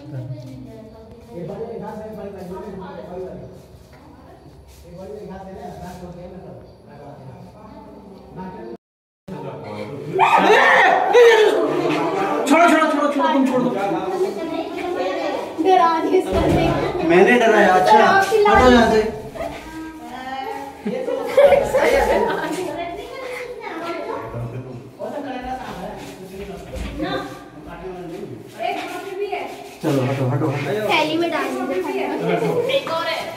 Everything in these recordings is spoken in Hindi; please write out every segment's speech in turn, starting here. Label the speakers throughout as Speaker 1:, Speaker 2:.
Speaker 1: मैंने डराया। अच्छा हटो यहाँ से। चलो हटो हटो
Speaker 2: थैली में डाल दो। एक और है।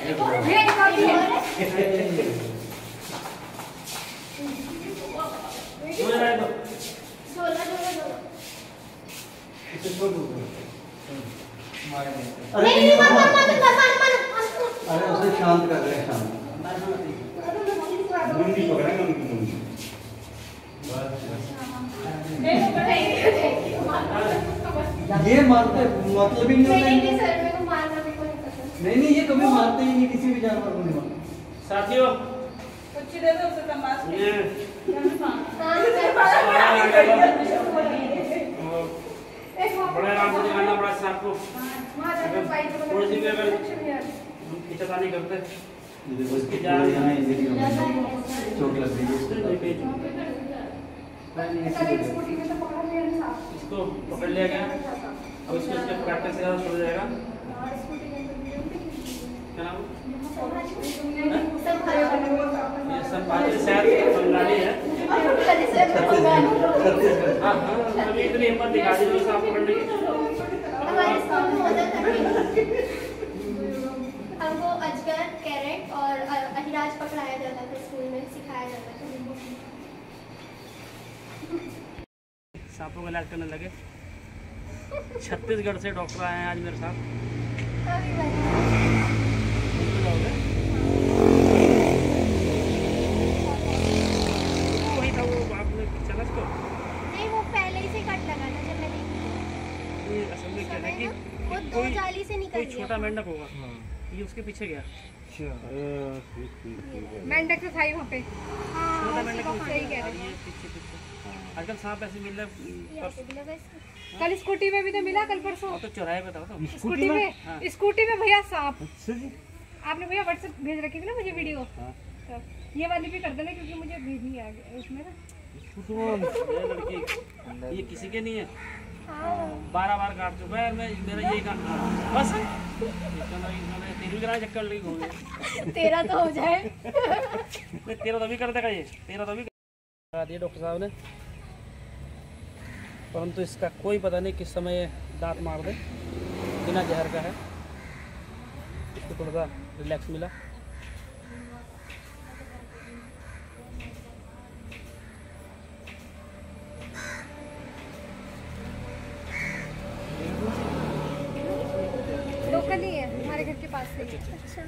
Speaker 1: अरे उसे शांत कर रहे हैं। शांत ये मारते मतलब ही नहीं। नहीं ये कभी मारते ही नहीं किसी भी जानवर को। नहीं मारते।
Speaker 3: साथियों
Speaker 4: कुछ दे दो उसे तमाश
Speaker 3: बड़ा आराम से निकालना पड़ा सांप को। थोड़ी सी भी अगर खिंचातानी करते
Speaker 1: चोट लग रही है।
Speaker 3: इसको पकड़ लिया गया। अब इसको इसके प्रैक्टिस से छोड़ जाएगा। क्या नाम ये सब बातें शायद बंगाली है। हाँ अभी इतनी हिम्मत दिखा दी सांप पकड़ने की।
Speaker 2: हमको अजगर, कैरेट और अहिराज पकड़ाया जाता था स्कूल में, सिखाया जाता था।
Speaker 3: सांपों का इलाज करने लगे। छत्तीसगढ़ से डॉक्टर आए हैं आज मेरे साथ। वही था वो आपने चला इसको?
Speaker 2: नहीं वो पहले ही से कट लगा था जब मैंने
Speaker 3: असल में क्या है कि
Speaker 2: वो दो जाली से निकल
Speaker 3: कोई
Speaker 2: गया।
Speaker 3: छोटा मेंढक होगा ये उसके पीछे गया।
Speaker 4: मेंढक तो था ही वहाँ पे।
Speaker 3: छोटा मेंढक
Speaker 4: सही कह रहे हैं।
Speaker 3: पीछे आजकल सांप ऐसे मिल रहा है।
Speaker 4: कल स्कूटी में भी तो मिला, कल परसों
Speaker 3: तो चौराहे पे था तो
Speaker 4: स्कूटी में भैया सांप। आपने भैया व्हाट्सएप भेज रखी थी ना मुझे वीडियो। तो ये वाली भी कर देना क्योंकि मुझे भेजनी है उसमें ना।
Speaker 3: लड़की ये किसी के नहीं है। 12 बार काट चुका है मैं। मेरा यही काम बस तेरी भी चक्कर लगी घूमने।
Speaker 2: तेरा तो हो जाए।
Speaker 3: तेरा तो भी कर देगा ये। तेरा तो भी करा दिया डॉक्टर साहब ने। परंतु इसका कोई पता नहीं किस समय दांत मार दे। बिना जहर का है। इसको थोड़ा सा रिलैक्स मिला।
Speaker 4: लोकल ही है हमारे घर के पास से।
Speaker 2: अच्छा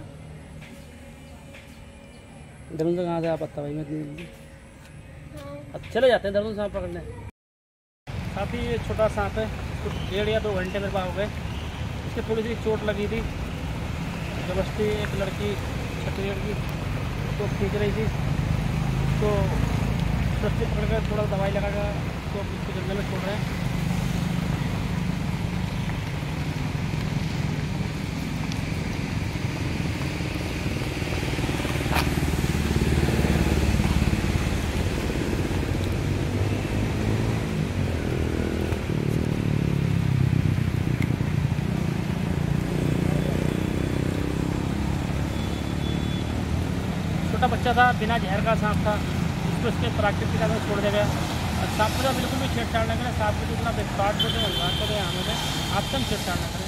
Speaker 3: दर्द कहाँ से आप पता भाई मैं अब चले जाते हैं दर्द सांप पकड़ने। काफ़ी छोटा सांप है। कुछ 1.5 या 2 घंटे मेरे पास हो गए। इसके थोड़ी सी चोट लगी थी। जबरदस्ती एक लड़की छत्तीसगढ़ की तो खींच रही थी तो सुरक्षित पकड़ कर थोड़ा दवाई लगाकर तो इसको जंगल में छोड़ रहे हैं। बच्चा था, बिना जहर का सांप था, जिसको इसके प्राकृतिक आदमी छोड़ दिया गया। और सांप का बिल्कुल भी छेड़छाड़ न करें। सांप को जितना बेकार को हमें आप कम छेड़छाड़ न करें।